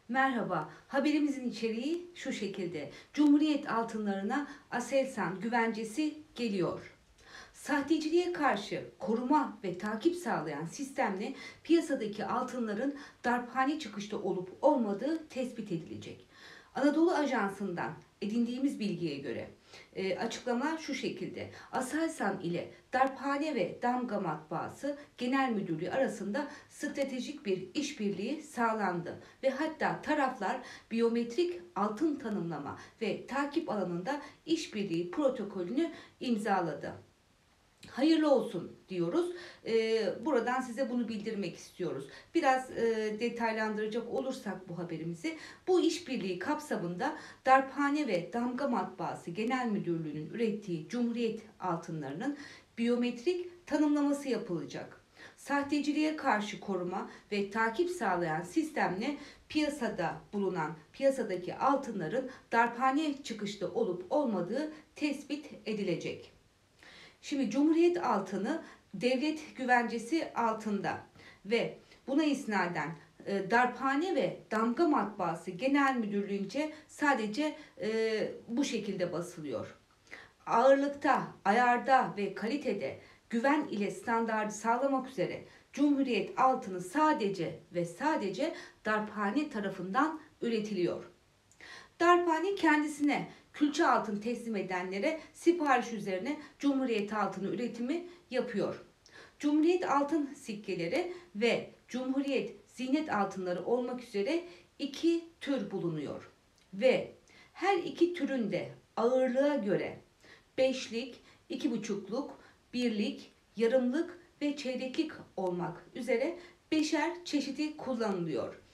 Merhaba, haberimizin içeriği şu şekilde. Cumhuriyet altınlarına Aselsan güvencesi geliyor. Sahteciliğe karşı koruma ve takip sağlayan sistemle piyasadaki altınların darphane çıkışta olup olmadığı tespit edilecek. Anadolu Ajansı'ndan edindiğimiz bilgiye göre açıklama şu şekilde. Aselsan ile Darphane ve Damga Matbaası Genel Müdürlüğü arasında stratejik bir işbirliği sağlandı ve hatta taraflar biyometrik altın tanımlama ve takip alanında işbirliği protokolünü imzaladı. Hayırlı olsun diyoruz. Buradan size bunu bildirmek istiyoruz. Biraz detaylandıracak olursak bu haberimizi, bu işbirliği kapsamında Darphane ve Damga Matbaası Genel Müdürlüğü'nün ürettiği Cumhuriyet altınlarının biyometrik tanımlaması yapılacak. Sahteciliğe karşı koruma ve takip sağlayan sistemle piyasadaki altınların darphane çıkışta olup olmadığı tespit edilecek. Şimdi Cumhuriyet altını devlet güvencesi altında ve buna isnaden Darphane ve Damga Matbaası Genel Müdürlüğü'nce sadece bu şekilde basılıyor. Ağırlıkta, ayarda ve kalitede güven ile standardı sağlamak üzere Cumhuriyet altını sadece ve sadece Darphane tarafından üretiliyor. Darphane kendisine külçe altın teslim edenlere sipariş üzerine Cumhuriyet altını üretimi yapıyor. Cumhuriyet altın sikkeleri ve Cumhuriyet ziynet altınları olmak üzere iki tür bulunuyor. Ve her iki türün de ağırlığa göre beşlik, 2,5'luk, birlik, yarımlık ve çeyreklik olmak üzere beşer çeşidi kullanılıyor.